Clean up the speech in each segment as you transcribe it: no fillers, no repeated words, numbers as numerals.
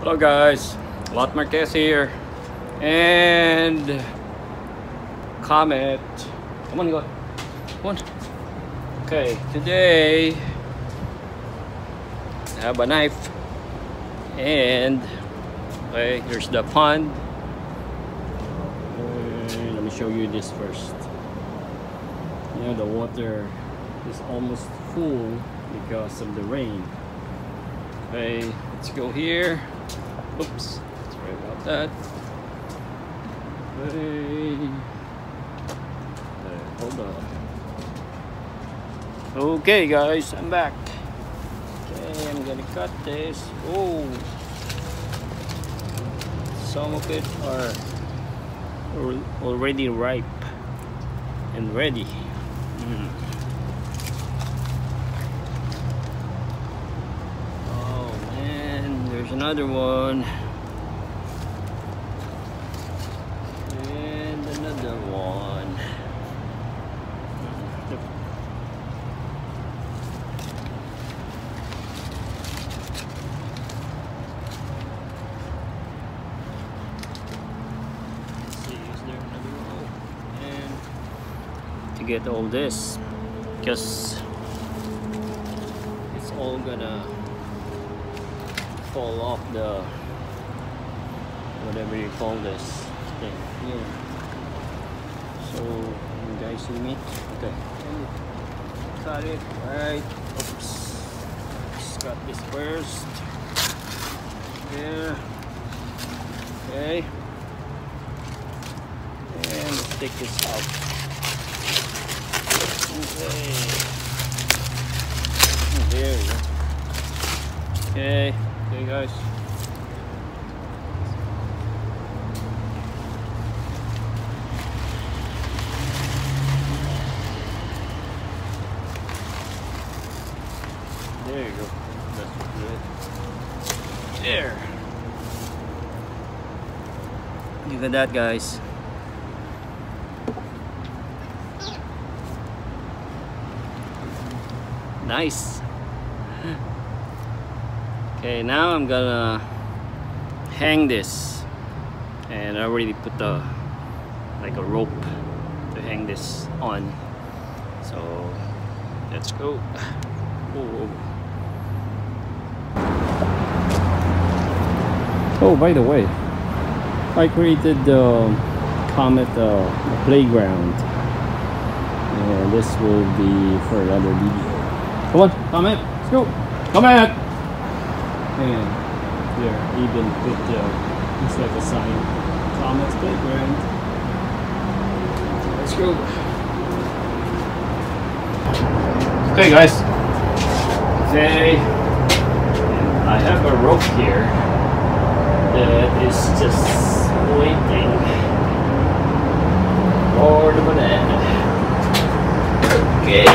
Hello guys, Lot Marquez here, and Comet. Come on, go. Come on. Okay, today I have a knife, and okay, here's the pond. And let me show you this first. You know, the water is almost full because of the rain. Okay, let's go here. Oops, sorry about that. Hey. Hold on. Okay guys, I'm back. Okay, I'm gonna cut this. Oh, some of it are already ripe and ready. Oh man, there's another one. And another one. Let's see, is there another one? And to get all this, because it's all gonna fall off the whatever you call this thing here. So you guys see me? Okay, cut it right. Oops, just cut this first. Yeah. Okay, and let's take this out. Okay, there we go. Okay, okay guys. There you go. That's good. There. Look at that, guys. Nice. Okay, now I'm gonna hang this, and I already put like a rope to hang this on. So let's go. Oh. Oh, by the way, I created the Comet playground, and this will be for another video. Come on, Comet, let's go. Comet! And there, even put it's like a sign, Comet's playground. Let's go. Okay, guys. Okay, I have a rope here that is just waiting for the banana. Okay.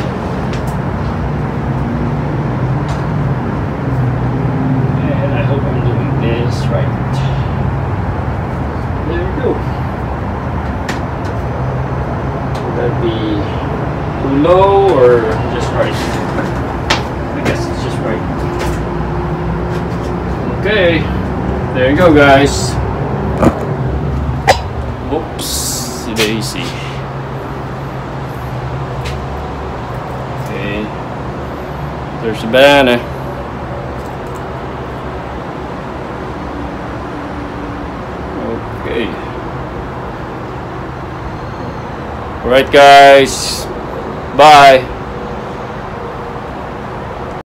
And I hope I'm doing this right. There we go. Will that be too low or just right? I guess it's just right. Okay. There you go, guys. Whoops, daisy. Okay, there's a banana. Okay. All right, guys. Bye.